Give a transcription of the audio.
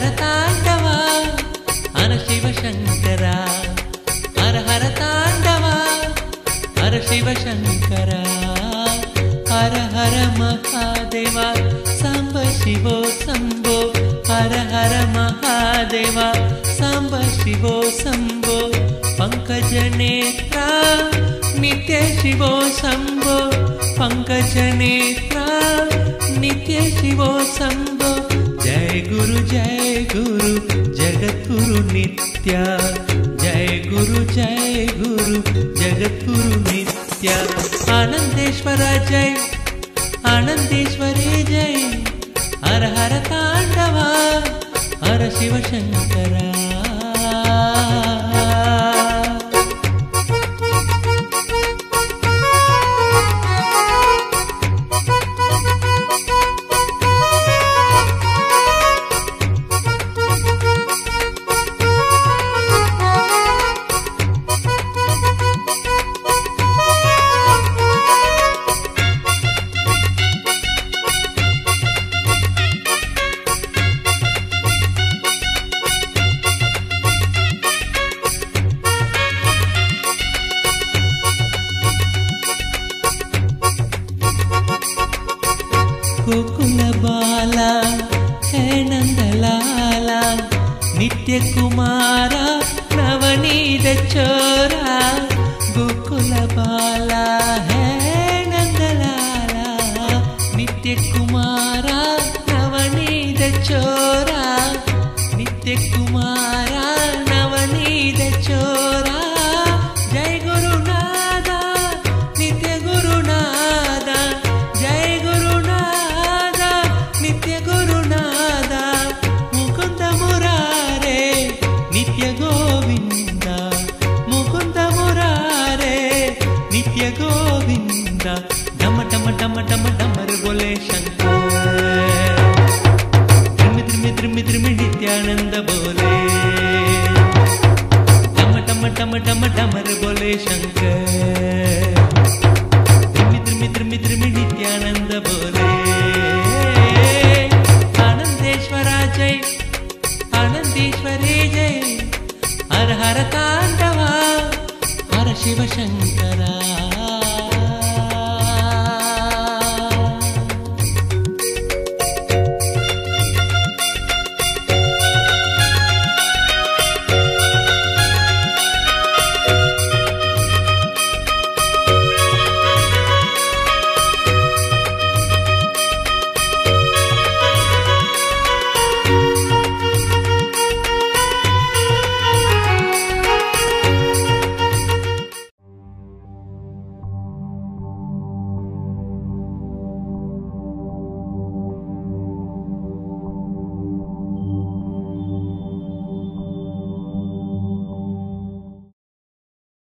ತಾಂಡವ ಹರ ಶಿವಶಂಕರ ಹರ ಹರ ತಾಂಡವ ಹರ ಶಿವಶಂಕರ ಹರ ಹರ ಮಹಾದೇವ ಸಾಂಬ ಶಿವೋ ಶಂಭೋ ಹರ ಹರ ಮಹಾದೇವ ಸಾಂಬ ಶಿವೋ ಶಂಭೋ पंकज नेत्रा नित्य शिवो शंभो पंकज नेत्रा नित्य शिवो शंभो जय गुरु जगद्गुरु नित्य जय गुरु जगद्गुरु नित्य आनंदेश्वर जय आनंदेश्वरी जय हर हर तांडव हर शिवशंकर गोकुल बाला है नंदलाला नित्य कुमारा नवनीत चोरा गोकुल बाला है नंदलाला नित्य कुमारा नवनीत चोरा नित्य कुमारा नवनीत चोरा जय गुरुनाथ नित्य गुरुनाथ जय गुरुनाथ नित्य गुरुनाथ मुकुंद मुरारे नित्य गोविंद मुकुंद मुरारे नित्य गोविंद डम डम डम डम डमर बोले शंकर द्रिमि द्रिमि द्रिमि नित्यानंद बोले डम डम डम डम डमर बोले शंकर द्रिमि द्रिमि द्रिमि द्रिमि नित्यानंद बोले